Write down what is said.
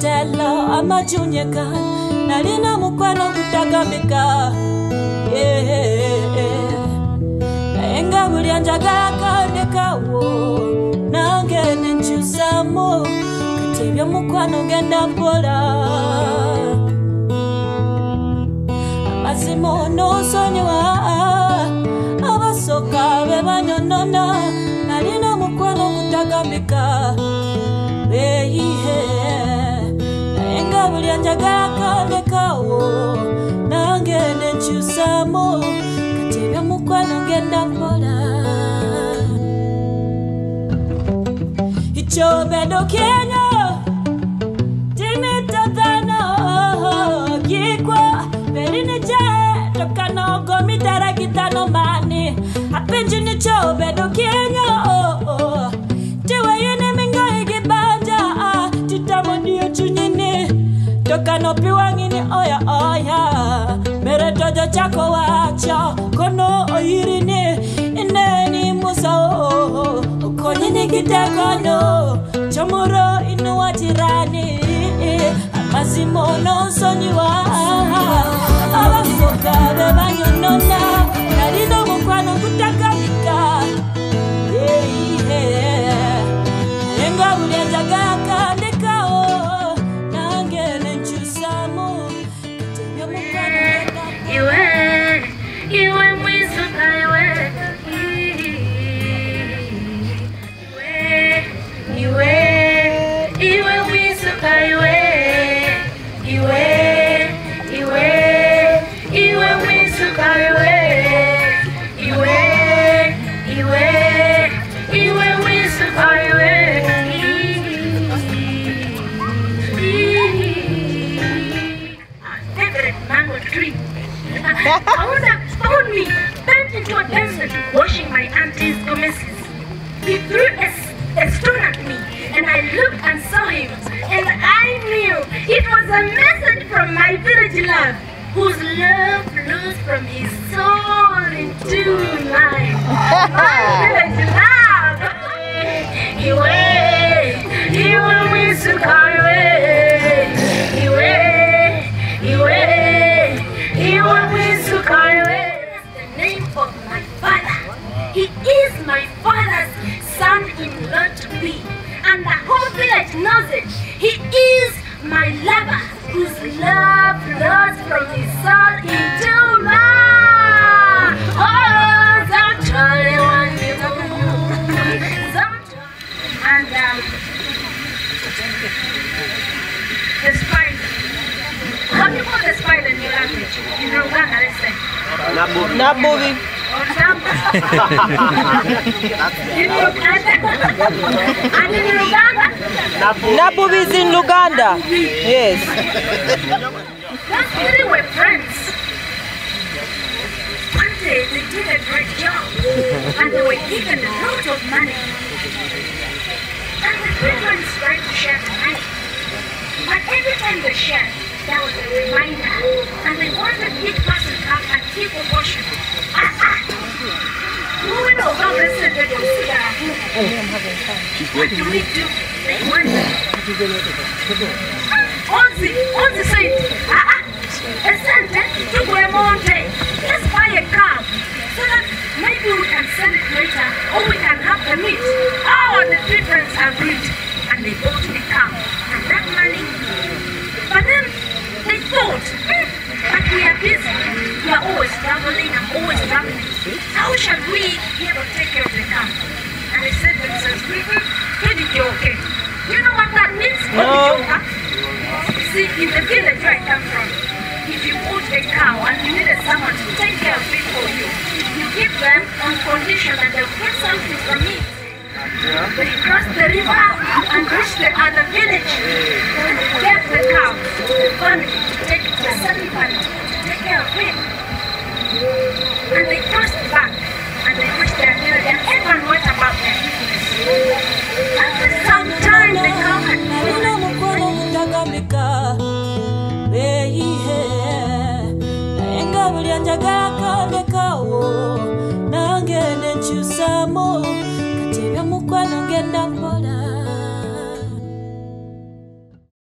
Telo amajunyeka nalina mukwano kutagambika nayenga buli anjagala kandekawo nange nenkyusamu kati ebyomukwano genda mpola amazima nosonyiwa abasoka be banyonona nalina mukwano kutagambika nayenga buli anjagala kandekawo nange nenkyusamu kati ebyomukwano ngenda mpola Ichobedo Kenya tinitadhano gikwa belinije tokano gomitara kitano mani apenji ni chobedo Kenya tiwe yene mingai gibanja titamondio chunyini tokano piwangini oya mere tojo chako wacha kono oyirini ineni musao konyini kitakono chomoro inuwatirani amazimo no sonyiwa abasoka bebanyonona nalino mukwano kutakamika enga buli anjagala kandekawo nange nenkyusamu katebyo mukwano iwe mwisuka iwe mwisuka iwe mwisuka iwe mwisuka favorite mango tree. Found me bent into a desert washing my auntie's gomeses. He threw a stone at me and I looked and saw him and I knew it was a message from my village love whose love flows from his soul into mine. My village love! Iwe mwisuka iwe mwisuka That's the name of my father. He is my father's son-in-law to be, and the whole village knows it. He is my lover, whose love flows from his soul into mine. Oh, don't try one, you know. And the spider. How do you call the spider in your language? In Uganda, let's say. Nabuvi. And in Uganda? Nabuvi is in Uganda. Yes. Those three were friends. One day they did a great job and they were given a lot of money. And the three friends tried to share the money. But every time they shared, there was a reminder. And they wanted each person to have a keep of worship. Moving over, they said they don't see that. What do we do? They wondered. Ozzy said, to go a mountain. Let's buy a cow. So that maybe we can sell it later or we can have the meat. Oh, the three friends agreed. And they bought the cow. And that money. But then they thought, but we are busy. We are always traveling and always traveling. How shall we be able to take care of the cow? And they said to themselves, okay. You know what that means? No. See, in the village where I come from, if you put a cow and you needed someone to take care of it for you, you give them on condition that they'll get something from it. They cross the river and reach the other village and they get the cow to the family to take it to the certain family to take care of it. And they crossed back and they reached their village and everyone went about their business. After some time they come and Enga buli anjagala kandekawo nange nenkyusamu